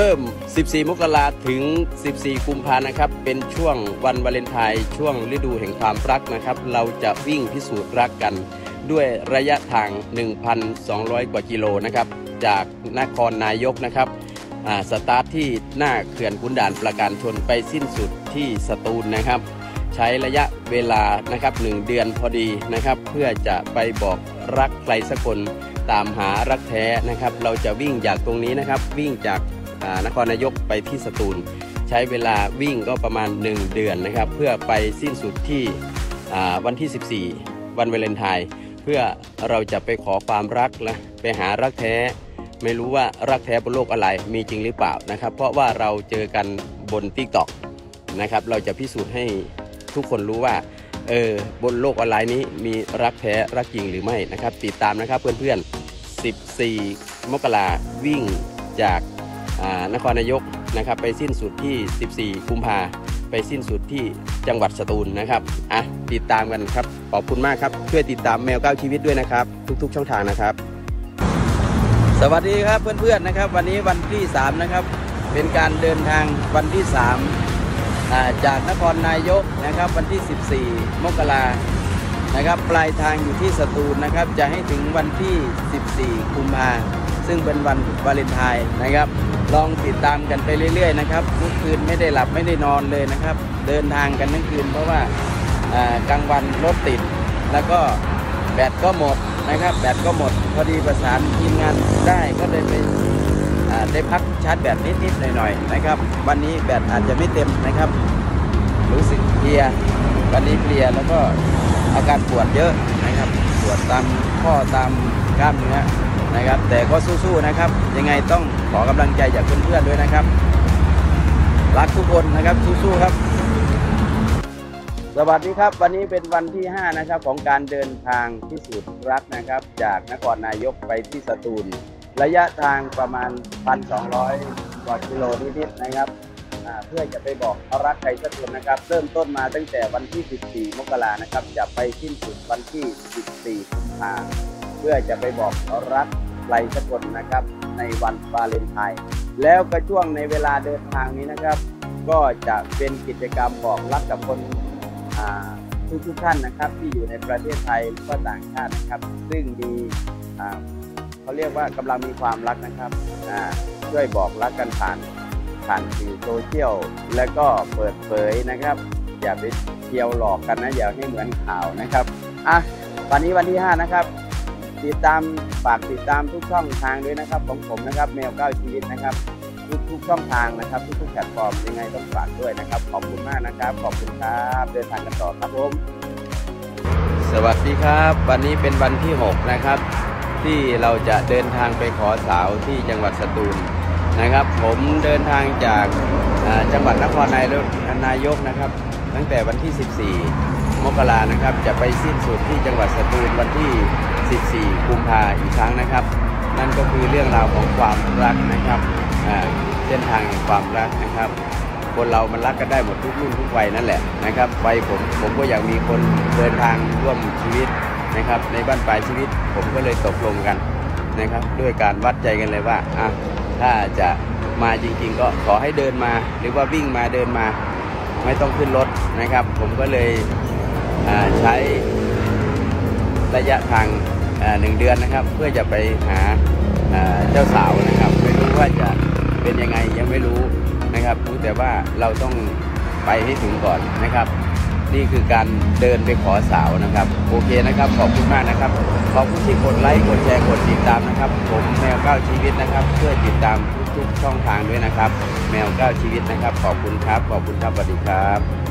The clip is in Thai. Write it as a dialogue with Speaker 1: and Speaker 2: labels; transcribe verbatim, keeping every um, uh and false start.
Speaker 1: ริ่มสิบสี่มกราถึงสิบสี่กุมภานะครับเป็นช่วงวันวาเลนไทน์ช่วงฤดูแห่งความรักนะครับเราจะวิ่งพิสูจน์รักกันด้วยระยะทาง หนึ่งพันสองร้อย กว่ากิโลนะครับจากนครนายกนะครับสตาร์ทที่หน้าเขื่อนขุนด่านประการชนไปสิ้นสุดที่สตูลนะครับใช้ระยะเวลานะครับหนึ่งเดือนพอดีนะครับเพื่อจะไปบอกรักใครสักคนตามหารักแท้นะครับเราจะวิ่งจากตรงนี้นะครับวิ่งจากนครนายกไปที่สตูลใช้เวลาวิ่งก็ประมาณหนึ่งเดือนนะครับเพื่อไปสิ้นสุดที่วันที่สิบสี่วันวาเลนไทน์เพื่อเราจะไปขอความรักนะไปหารักแท้ไม่รู้ว่ารักแท้บนโลกอะไรมีจริงหรือเปล่านะครับเพราะว่าเราเจอกันบน ติ๊กต็อก นะครับเราจะพิสูจน์ให้ทุกคนรู้ว่าเออบนโลกออนไลน์นี้มีรักแท้รักจริงหรือไม่นะครับติดตามนะครับเพื่อนๆสิบสี่มกราวิ่งจากนครนายกนะครับไปสิ้นสุดที่สิบสี่กุมภาไปสิ้นสุดที่จังหวัดสตูลนะครับอ่ะติดตามกันครับขอบคุณมากครับช่วยติดตามแมวเก้าชีวิตด้วยนะครับทุกๆช่องทางนะครับสวัสดีครับเพื่อนๆนะครับวันนี้วันที่สามนะครับเป็นการเดินทางวันที่สามจากนครนายกนะครับวันที่สิบสี่มกรานะครับปลายทางอยู่ที่สตูลนะครับจะให้ถึงวันที่สิบสี่กุมภาซึ่งเป็นวันวาเลนไทน์นะครับลองติดตามกันไปเรื่อยๆนะครับเมื่อคืนไม่ได้หลับไม่ได้นอนเลยนะครับเดินทางกันทั้งคืนเพราะว่ากลางวันรถติดแล้วก็แบตก็หมดนะครับแบตก็หมดพอดีประสานทีมงานได้ก็เลยไปได้พักชาร์จแบตนิดๆหน่อยๆนะครับวันนี้แบตอาจจะไม่เต็มนะครับรู้สึกเพลียวันนี้เพลียแล้วก็อาการปวดเยอะนะครับปวดตามข้อตามกล้ามเนื้อนะครับแต่ก็สู้ๆนะครับยังไงต้องขอกำลังใจจากเพื่อนๆด้วยนะครับรักทุกคนนะครับสู้ๆครับสวัสดีครับวันนี้เป็นวันที่ห้านะครับของการเดินทางพิสูจน์รักนะครับจากนครนายกไปที่สตูลระยะทางประมาณ หนึ่งพันสองร้อย กว่ากิโลนิดๆนะครับเพื่อจะไปบอกรักใครสักคนนะครับเริ่มต้นมาตั้งแต่วันที่สิบสี่มกรานะครับจะไปสิ้นสุดวันที่สิบสี่กุมภาพันธ์เพื่อจะไปบอกรักใครสักคนนะครับในวันวาเลนไทน์แล้วก็ช่วงในเวลาเดินทางนี้นะครับก็จะเป็นกิจกรรมบอกรักกับคนทุกทุกท่านนะครับที่อยู่ในประเทศไทยและก็ต่างชาตินะครับซึ่งมีเขาเรียกว่ากำลังมีความรักนะครับช่วยบอกรักกันผ่านผ่านสื่อโซเชียลและก็เปิดเผยนะครับอย่าไปเที่ยวหลอกกันนะอย่าให้เหมือนข่าวนะครับอ่ะวันนี้วันที่ห้านะครับติดตามฝากติดตามทุกช่องทางด้วยนะครับของผมนะครับแมวเก้าชีวิตนะครับทุกทุกช่องทางนะครับทุกๆแพลตฟอร์มยังไงต้องฝากด้วยนะครับขอบคุณมากนะครับขอบคุณครับเดินทางกันต่อครับผมสวัสดีครับวันนี้เป็นวันที่หกนะครับที่เราจะเดินทางไปขอสาวที่จังหวัดสตูลนะครับผมเดินทางจากจังหวัดนครนายกนะครับตั้งแต่วันที่สิบสี่มกรานะครับจะไปสิ้นสุดที่จังหวัดสตูลวันที่สิบสี่กุมภาพันธ์อีกครั้งนะครับนั่นก็คือเรื่องราวของความรักนะครับเส้นทางแห่งความรักนะครับคนเรามันรักกันได้หมดทุกรุ่นทุกวัยนั่นแหละนะครับวัยผมผมก็อยากมีคนเดินทางร่วมชีวิตนะครับในบ้านปลายชีวิตผมก็เลยตกลงกันนะครับด้วยการวัดใจกันเลยว่าอ่ะถ้าจะมาจริงๆก็ขอให้เดินมาหรือว่าวิ่งมาเดินมาไม่ต้องขึ้นรถนะครับผมก็เลยใช้ระยะทางหนึ่งเดือนนะครับเพื่อจะไปหาเจ้าสาวนะครับไม่รู้ว่าจะเป็นยังไงยังไม่รู้นะครับรู้แต่ว่าเราต้องไปให้ถึงก่อนนะครับนี่คือการเดินไปขอสาวนะครับโอเคนะครับขอบคุณมากนะครับขอบคุณที่กดไลค์กดแชร์กดติดตามนะครับผมแมวเก้าชีวิตนะครับเพื่อติดตามทุกๆช่องทางด้วยนะครับแมวเก้าชีวิตนะครับขอบคุณครับขอบคุณครับสวัสดีครับ